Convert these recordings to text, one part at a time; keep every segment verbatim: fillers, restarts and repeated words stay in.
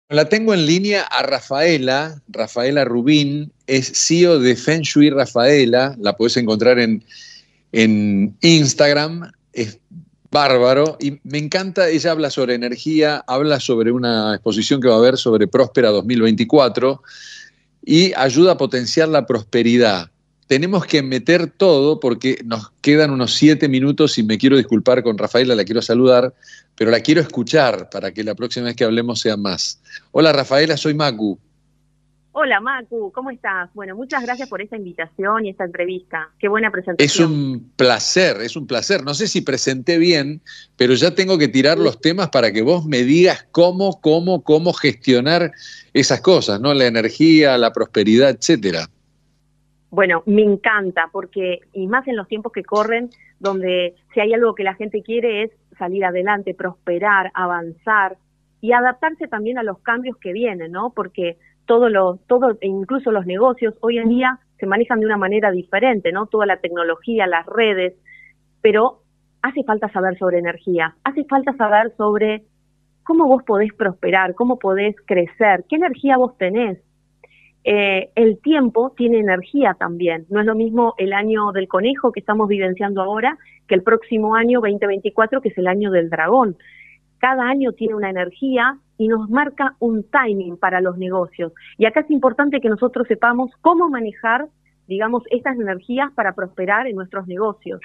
La tengo en línea a Rafaela, Rafaela Rubín, es C E O de Feng Shui Rafaela, la podés encontrar en, en Instagram, es bárbaro y me encanta, ella habla sobre energía, habla sobre una exposición que va a haber sobre Próspera dos mil veinticuatro y ayuda a potenciar la prosperidad. Tenemos que meter todo porque nos quedan unos siete minutos y me quiero disculpar con Rafaela, la quiero saludar, pero la quiero escuchar para que la próxima vez que hablemos sea más. Hola Rafaela, soy Macu. Hola Macu, ¿cómo estás? Bueno, muchas gracias por esta invitación y esta entrevista. Qué buena presentación. Es un placer, es un placer. No sé si presenté bien, pero ya tengo que tirar Sí. los temas para que vos me digas cómo, cómo, cómo gestionar esas cosas, ¿no? La energía, la prosperidad, etcétera. Bueno, me encanta porque, y más en los tiempos que corren, donde si hay algo que la gente quiere es salir adelante, prosperar, avanzar y adaptarse también a los cambios que vienen, ¿no? Porque todo lo, todo, e incluso los negocios hoy en día se manejan de una manera diferente, ¿no? Toda la tecnología, las redes, pero hace falta saber sobre energía, hace falta saber sobre cómo vos podés prosperar, cómo podés crecer, qué energía vos tenés. Eh, el tiempo tiene energía también. No es lo mismo el año del conejo que estamos vivenciando ahora que el próximo año veinte veinticuatro, que es el año del dragón. Cada año tiene una energía y nos marca un timing para los negocios. Y acá es importante que nosotros sepamos cómo manejar, digamos, estas energías para prosperar en nuestros negocios.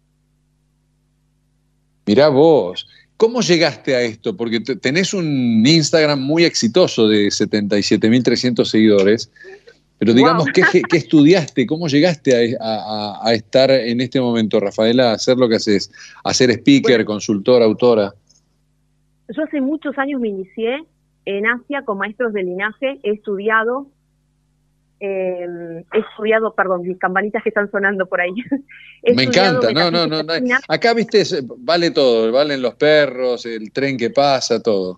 Mirá vos, ¿cómo llegaste a esto? Porque tenés un Instagram muy exitoso de setenta y siete mil trescientos seguidores, pero digamos, Wow. ¿qué, qué estudiaste? ¿Cómo llegaste a, a, a estar en este momento, Rafaela, a hacer lo que haces? A ser speaker, Bueno, consultora, autora. yo hace muchos años me inicié en Asia con maestros de linaje, he estudiado Eh, he estudiado, perdón, mis campanitas que están sonando por ahí. He Me estudiado encanta, no, no, no, metafísica no. china. Acá, viste, vale todo, valen los perros, el tren que pasa, todo.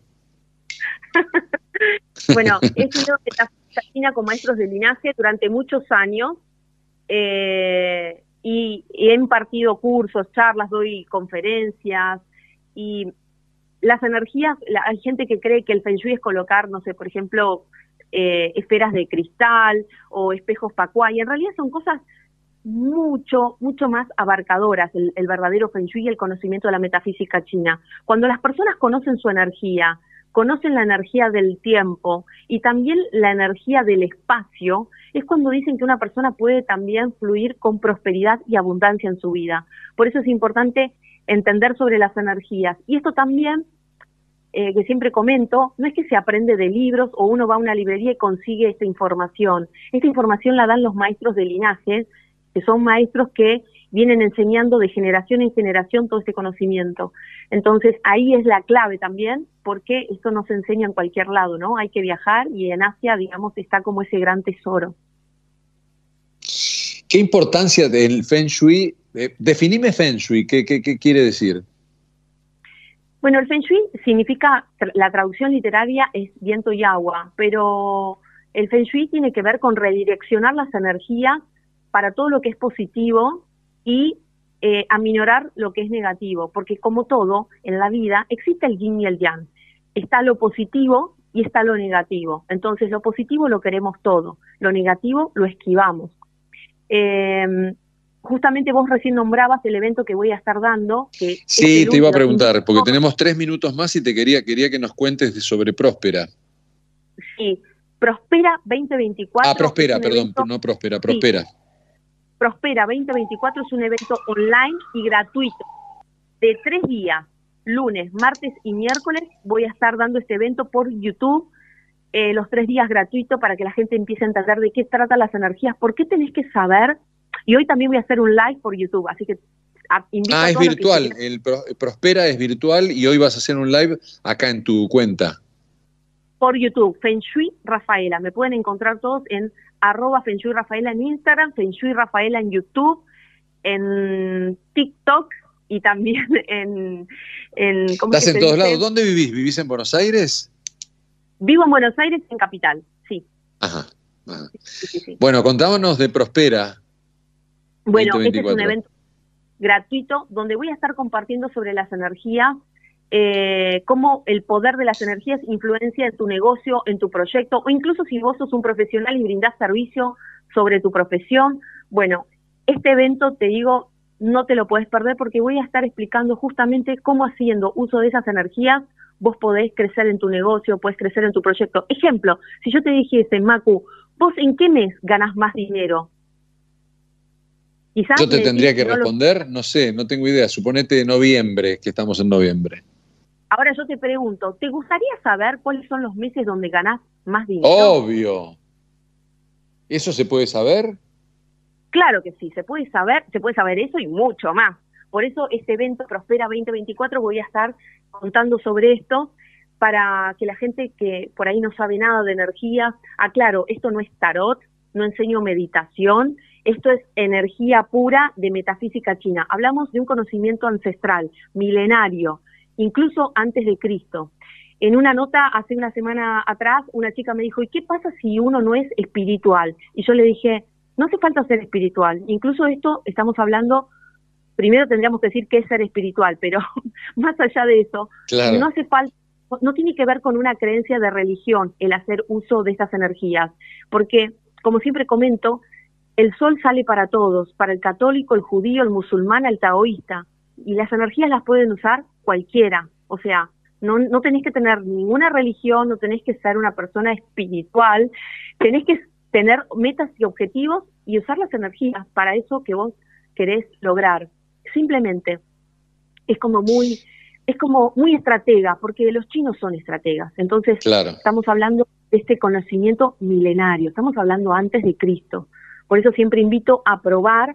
Bueno, he estudiado metafísica china con maestros de linaje durante muchos años eh, y, y he impartido cursos, charlas, doy conferencias y las energías, la, hay gente que cree que el Feng Shui es colocar, no sé, por ejemplo, eh, esferas de cristal o espejos Pacuá, y en realidad son cosas mucho, mucho más abarcadoras, el, el verdadero Feng Shui y el conocimiento de la metafísica china. Cuando las personas conocen su energía, conocen la energía del tiempo y también la energía del espacio, es cuando dicen que una persona puede también fluir con prosperidad y abundancia en su vida. Por eso es importante entender sobre las energías. Y esto también, eh, que siempre comento, no es que se aprende de libros o uno va a una librería y consigue esta información. Esta información la dan los maestros de linaje, que son maestros que vienen enseñando de generación en generación todo este conocimiento. Entonces, ahí es la clave también, porque esto no se enseña en cualquier lado, ¿no? Hay que viajar y en Asia, digamos, está como ese gran tesoro. ¿Qué importancia del Feng Shui? Eh, definime Feng Shui, ¿qué, qué, qué quiere decir? Bueno, el Feng Shui significa, la traducción literaria es viento y agua, pero el Feng Shui tiene que ver con redireccionar las energías para todo lo que es positivo y eh, aminorar lo que es negativo, porque como todo en la vida existe el yin y el yang, está lo positivo y está lo negativo, entonces lo positivo lo queremos todo, lo negativo lo esquivamos. Eh, justamente vos recién nombrabas el evento que voy a estar dando, que Sí, es te iba a el preguntar, porque tenemos tres minutos más y te quería, quería que nos cuentes de sobre Próspera. Sí, Prospera veinte veinticuatro. Ah, Prospera, es un perdón, evento, no Próspera, sí, Prospera. Prospera veinte veinticuatro es un evento online y gratuito de tres días, lunes, martes y miércoles. Voy a estar dando este evento por YouTube, eh, los tres días gratuitos para que la gente empiece a entender de qué tratan las energías, por qué tenés que saber. Y hoy también voy a hacer un live por YouTube, así que a, invito Ah, a es todos los que virtual, quieran. el Pro, Prospera es virtual y hoy vas a hacer un live acá en tu cuenta. Por YouTube, Feng Shui Rafaela. Me pueden encontrar todos en arroba Feng Shui Rafaela en Instagram, Feng Shui Rafaela en YouTube, en TikTok y también en, en ¿cómo es ¿Estás que en se todos dice? lados? ¿Dónde vivís? ¿Vivís en Buenos Aires? Vivo en Buenos Aires, en Capital, sí. Ajá. Ajá. Sí, sí, sí. Bueno, contámonos de Prospera Bueno, este es un veinte veinticuatro. evento gratuito donde voy a estar compartiendo sobre las energías eh, cómo el poder de las energías influencia en tu negocio, en tu proyecto, o incluso si vos sos un profesional y brindás servicio sobre tu profesión. Bueno, este evento, te digo, no te lo puedes perder porque voy a estar explicando justamente cómo, haciendo uso de esas energías, vos podés crecer en tu negocio, podés crecer en tu proyecto. Ejemplo, si yo te dijese, Macu, ¿vos en qué mes ganás más dinero? Quizás yo te tendría que no responder, lo... no sé, no tengo idea. Suponete noviembre, que estamos en noviembre. Ahora yo te pregunto, ¿te gustaría saber cuáles son los meses donde ganás más dinero? Obvio. ¿Eso se puede saber? Claro que sí, se puede saber, se puede saber eso y mucho más. Por eso este evento Prospera veinte veinticuatro voy a estar contando sobre esto para que la gente que por ahí no sabe nada de energías, aclaro, esto no es tarot, no enseño meditación, esto es energía pura de metafísica china. Hablamos de un conocimiento ancestral, milenario, incluso antes de Cristo. En una nota hace una semana atrás, una chica me dijo, ¿y qué pasa si uno no es espiritual? Y yo le dije, no hace falta ser espiritual. Incluso esto estamos hablando, primero tendríamos que decir qué es ser espiritual, pero más allá de eso, claro, no hace falta, no tiene que ver con una creencia de religión el hacer uso de estas energías, porque, como siempre comento, el sol sale para todos, para el católico, el judío, el musulmán, el taoísta, y las energías las pueden usar cualquiera. O sea, no, no tenés que tener ninguna religión, no tenés que ser una persona espiritual, tenés que tener metas y objetivos y usar las energías para eso que vos querés lograr. Simplemente es como muy, es como muy estratega, porque los chinos son estrategas. Entonces, claro, estamos hablando de este conocimiento milenario, estamos hablando antes de Cristo. Por eso siempre invito a probar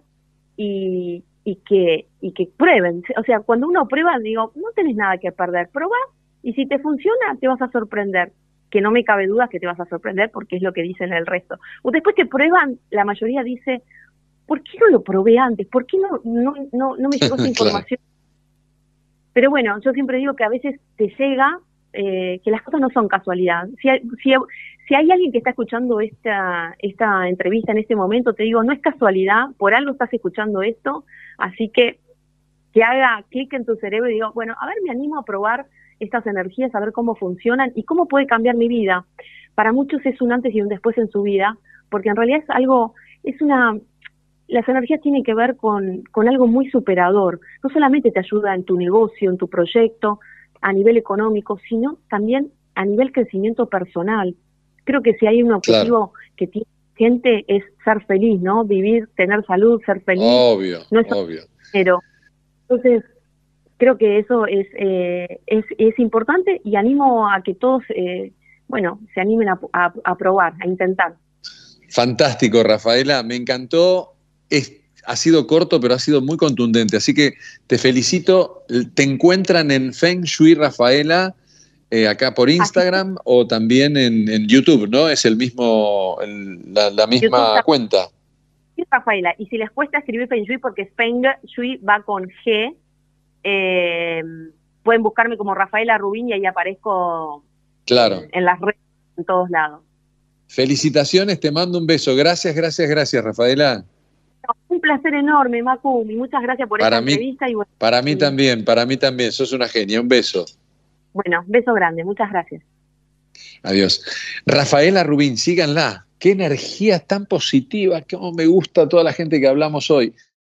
y, y que y que prueben. O sea, cuando uno prueba, digo, no tenés nada que perder, probá, y si te funciona, te vas a sorprender. Que no me cabe duda que te vas a sorprender porque es lo que dicen el resto. O después que prueban, la mayoría dice, ¿por qué no lo probé antes? ¿Por qué no, no, no, no me llegó esa información? Claro. Pero bueno, yo siempre digo que a veces te llega, eh, que las cosas no son casualidad. Si hay, si, si hay alguien que está escuchando esta, esta entrevista en este momento, te digo, no es casualidad, por algo estás escuchando esto, así que que haga clic en tu cerebro y digo, bueno, a ver, me animo a probar estas energías, a ver cómo funcionan y cómo puede cambiar mi vida. Para muchos es un antes y un después en su vida, porque en realidad es algo, es una, las energías tienen que ver con, con algo muy superador. No solamente te ayuda en tu negocio, en tu proyecto, a nivel económico, sino también a nivel crecimiento personal. Creo que si hay un objetivo, claro, que tiene gente es ser feliz, ¿no? Vivir, tener salud, ser feliz. Obvio, no es obvio. Pero, entonces, creo que eso es, eh, es, es importante y animo a que todos, eh, bueno, se animen a, a, a probar, a intentar. Fantástico, Rafaela, me encantó. Es, ha sido corto, pero ha sido muy contundente, así que te felicito. Te encuentran en Feng Shui Rafaela, eh, acá por Instagram o también en, en YouTube, ¿no? Es el mismo, el, la, la misma YouTube, cuenta. Sí, Rafaela, y si les cuesta escribir Feng Shui, porque Feng Shui va con G, Eh, pueden buscarme como Rafaela Rubin y ahí aparezco, claro, en, en las redes, en todos lados. Felicitaciones, te mando un beso. Gracias, gracias, gracias, Rafaela. Un placer enorme, Macu, y muchas gracias por para esta mí, entrevista. Y bueno, para mí también, para mí también, sos una genia. Un beso. Bueno, beso grande, muchas gracias. Adiós. Rafaela Rubin, síganla. Qué energía tan positiva, cómo me gusta toda la gente que hablamos hoy.